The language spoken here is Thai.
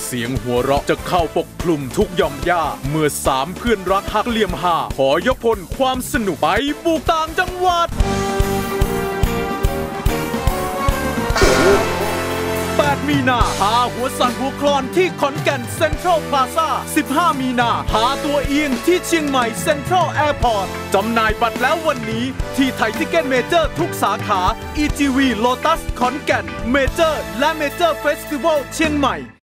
เสียงหัวเราะจะเข้าปกคลุมทุกหย่อมหญ้าเมื่อ3เพื่อนรักหักเหลี่ยมหาขอยกพลความสนุกไปบุกต่างจังหวัด8 มีนาพาหัวสั่นหัวคลอนที่ขอนแก่นเซ็นทรัลพลาซ่า15 มีนาพาตัวเอียงที่เชียงใหม่เซ็นทรัลแอร์พอร์ตจำหน่ายบัตรแล้ววันนี้ที่ไทยทิเก็ตเมเจอร์ทุกสาขา EGV Lotus ขอนแก่นเมเจอร์และเมเจอร์เฟสติวัลเชียงใหม่